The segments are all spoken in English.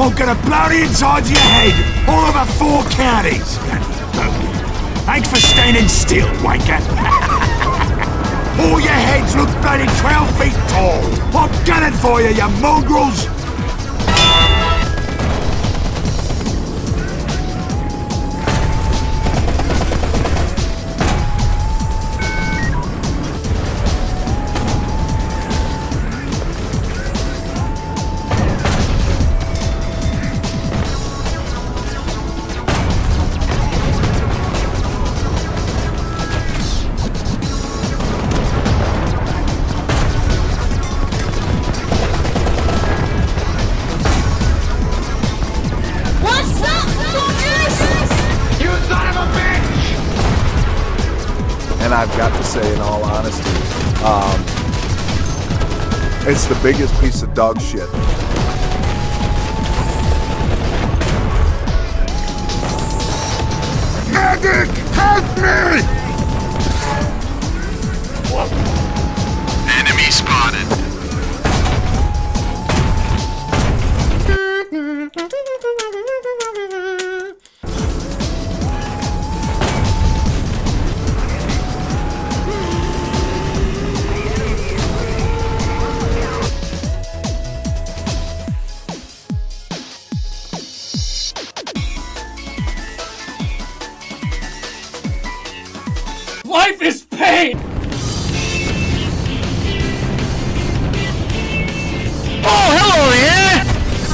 I'm gonna blow the insides of your head all over 4 counties. Thanks for standing still, wanker. All your heads look bloody 12 feet tall. I'm gunning for you, you mongrels. And I've got to say, in all honesty, it's the biggest piece of dog shit. Medic, help me! Enemy spotted. Life is pain! Oh, hello there!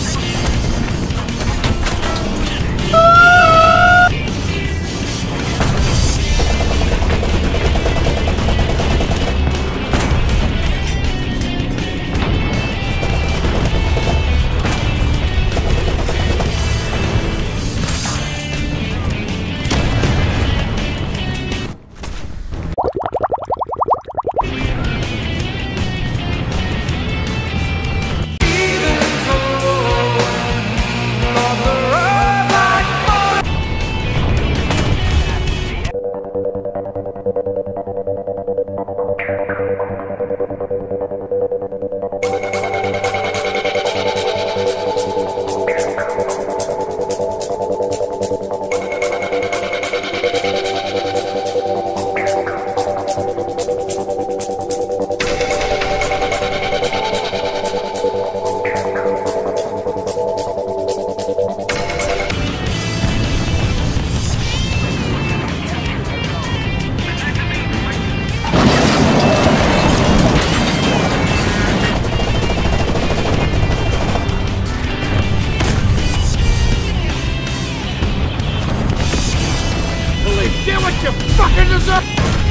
Get what you fucking deserve!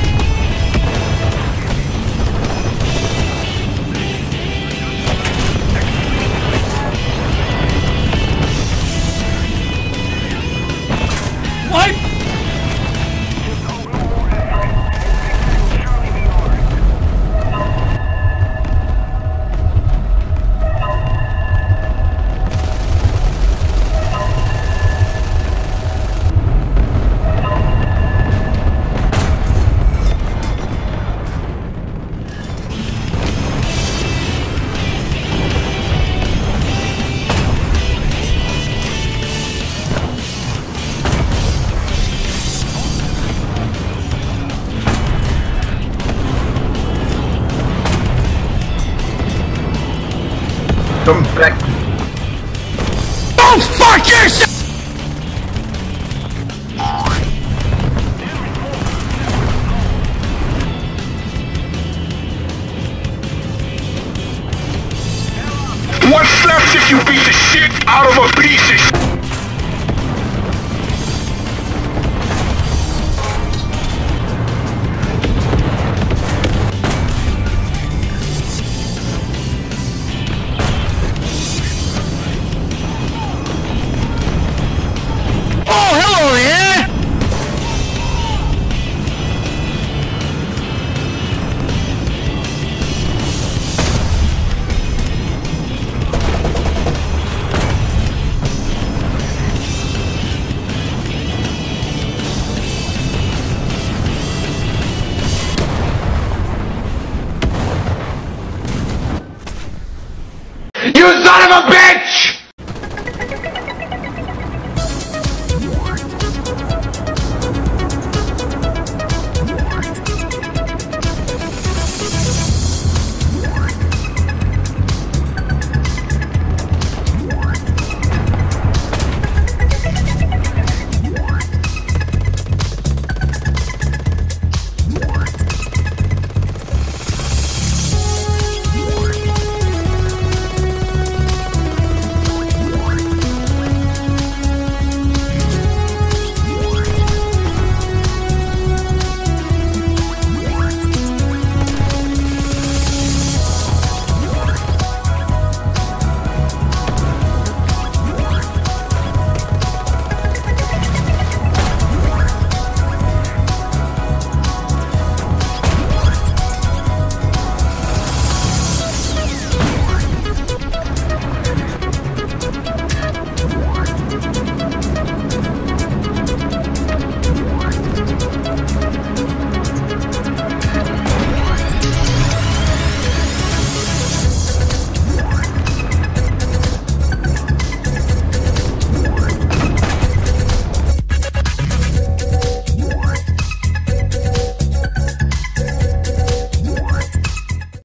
Life! Come back. Don't fuck yourself! What's left if you beat the shit out of a pieces? You son of a bitch!